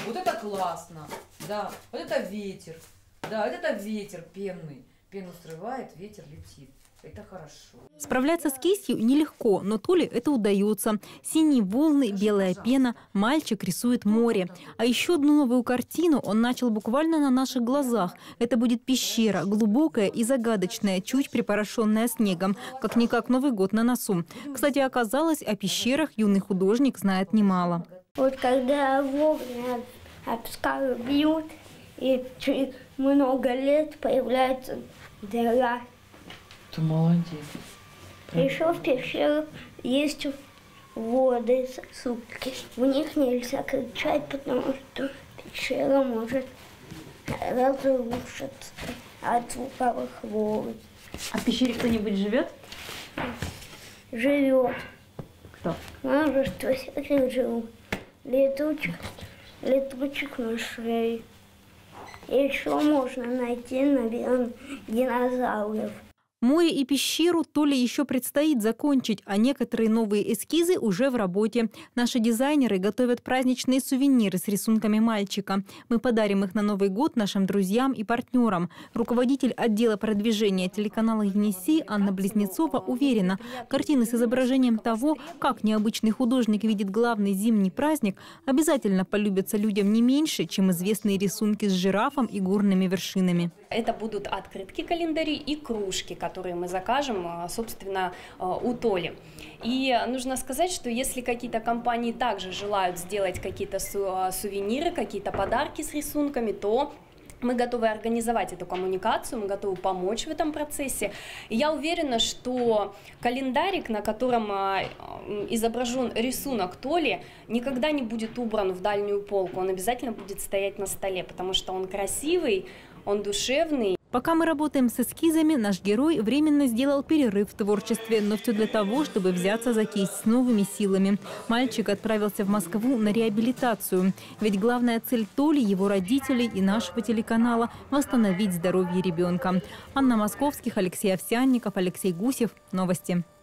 Вот это классно. Да, вот это ветер. Да, это ветер пенный. Пену срывает, ветер летит. Это хорошо. Справляться с кистью нелегко, но Толе это удается. Синие волны, белая пена, мальчик рисует море. А еще одну новую картину он начал буквально на наших глазах. Это будет пещера, глубокая и загадочная, чуть припорошенная снегом. Как-никак Новый год на носу. Кстати, оказалось, о пещерах юный художник знает немало. Вот когда вовремя об скалы бьют, и через много лет появляется дыра. Ты молодец. Еще в пещерах есть воды, сосудки. В них нельзя кричать, потому что пещера может разрушиться от звуковых волн. А в пещере кто-нибудь живет? Живет. Кто? Множество всяких живут. Летучих мышей. Еще можно найти, наверное, динозавров. Море и пещеру Толе еще предстоит закончить, а некоторые новые эскизы уже в работе. Наши дизайнеры готовят праздничные сувениры с рисунками мальчика. Мы подарим их на Новый год нашим друзьям и партнерам. Руководитель отдела продвижения телеканала «Енисей» Анна Близнецова уверена, картины с изображением того, как необычный художник видит главный зимний праздник, обязательно полюбятся людям не меньше, чем известные рисунки с жирафом и горными вершинами. Это будут открытки, календари и кружки, которые мы закажем, собственно, у Толи. И нужно сказать, что если какие-то компании также желают сделать какие-то сувениры, какие-то подарки с рисунками, то мы готовы организовать эту коммуникацию, мы готовы помочь в этом процессе. И я уверена, что календарик, на котором изображен рисунок Толи, никогда не будет убран в дальнюю полку. Он обязательно будет стоять на столе, потому что он красивый, он душевный. Пока мы работаем с эскизами, наш герой временно сделал перерыв в творчестве, но все для того, чтобы взяться за кисть с новыми силами. Мальчик отправился в Москву на реабилитацию. Ведь главная цель Толи, его родителей и нашего телеканала – восстановить здоровье ребенка. Анна Московских, Алексей Овсянников, Алексей Гусев. Новости.